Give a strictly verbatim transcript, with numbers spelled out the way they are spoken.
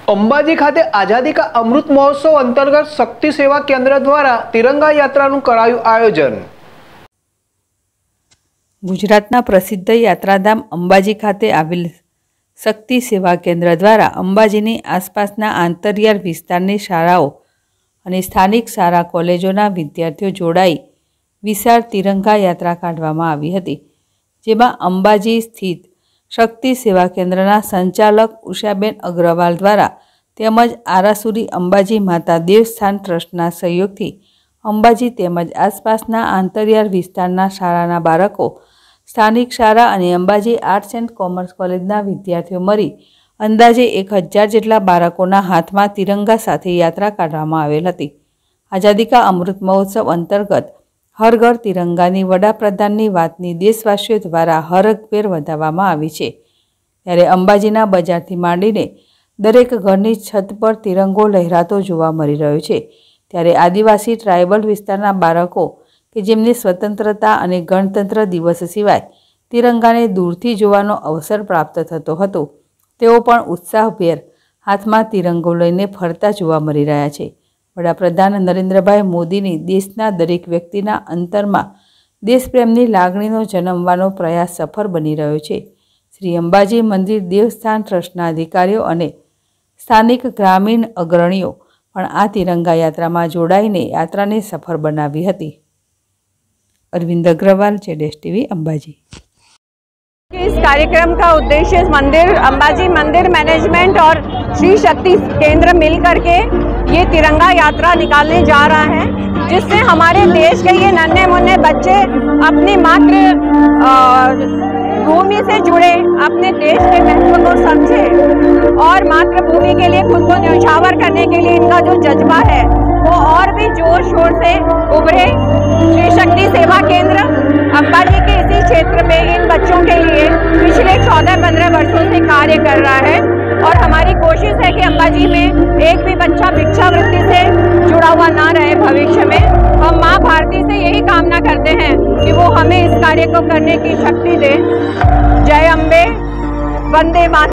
અંબાજી ખાતે આઝાદી કા અમૃત મહોત્સવ અંતર્ગત શક્તિ સેવા કેન્દ્ર દ્વારા તિરંગા યાત્રાનું કરાયું આયોજન। ગુજરાતના પ્રસિદ્ધ યાત્રાધામ અંબાજી ખાતે આવેલ શક્તિ સેવા કેન્દ્ર દ્વારા અંબાજીની આસપાસના આંતરિયાળ વિસ્તારની શાળાઓ અને સ્થાનિક શાળા કોલેજોના વિદ્યાર્થીઓ જોડાઈ વિશાળ તિરંગા યાત્રા કાઢવામાં આવી હતી, જેમાં અંબાજી સ્થિત શક્તિ સેવા કેન્દ્રના સંચાલક ઉષાબેન અગ્રવાલ દ્વારા તેમજ આરાસુરી અંબાજી માતા દેવસ્થાન ટ્રસ્ટના સહયોગથી અંબાજી તેમજ આસપાસના આંતરિયાળ વિસ્તારના શાળાના બાળકો, સ્થાનિક શાળા અને અંબાજી આર્ટ્સ એન્ડ કોમર્સ કોલેજના વિદ્યાર્થીઓ મળી અંદાજે એક હજાર જેટલા બાળકોના હાથમાં તિરંગા સાથે યાત્રા કાઢવામાં આવેલ હતી। આઝાદી કા અમૃત મહોત્સવ અંતર્ગત હર ઘર તિરંગાની વડાપ્રધાનની વાતની દેશવાસીઓ દ્વારા હરખભેર વધાવવામાં આવી છે, ત્યારે અંબાજીના બજારથી માંડીને દરેક ઘરની છત પર તિરંગો લહેરાતો જોવા મળી રહ્યો છે। ત્યારે આદિવાસી ટ્રાઇબલ વિસ્તારના બાળકો કે જેમને સ્વતંત્રતા અને ગણતંત્ર દિવસ સિવાય તિરંગાને દૂરથી જોવાનો અવસર પ્રાપ્ત થતો હતો, તેઓ પણ ઉત્સાહભેર હાથમાં તિરંગો લઈને ફરતા જોવા મળી રહ્યા છે। વડાપ્રધાન નરેન્દ્રભાઈ મોદીની દેશના દરેક વ્યક્તિના અંતરમાં દેશપ્રેમની લાગણીનો જન્મવાનો પ્રયાસ સફળ બની રહ્યો છે। શ્રી અંબાજી મંદિર દેવસ્થાન ટ્રસ્ટના અધિકારીઓ અને સ્થાનિક ગ્રામીણ અગ્રણીઓ પણ આ તિરંગા યાત્રામાં જોડાઈને યાત્રાને સફળ બનાવી હતી। अरविंद अग्रवाल, जेडेस टीवी, अंबाजी। इस कार्यक्रम का उद्देश्य मंदिर अंबाजी मंदिर मैनेजमेंट और श्री शक्ति केंद्र मिल करके ये तिरंगा यात्रा निकालने जा रहा है, जिससे हमारे देश के ये नन्हे मुन्ने बच्चे अपनी मातृ भूमि से जुड़े, अपने देश के महत्व को समझे और मातृभूमि के लिए खुद को न्यौछावर करने के लिए इनका जो जज्बा है वो और भी जोर शोर से उभरे। श्री शक्ति सेवा केंद्र अंबाजी के इसी क्षेत्र में इन बच्चों के लिए पिछले चौदह पंद्रह वर्षों से कार्य कर रहा है और हमारी कोशिश है कि अंबाजी में एक भी बच्चा भिक्षावृत्ति से जुड़ा हुआ ना रहे। भविष्य में हम माँ भारती से यही कामना करते हैं कि वो हमें इस कार्य को करने की शक्ति दे। जय अम्बे, वंदे मातरम।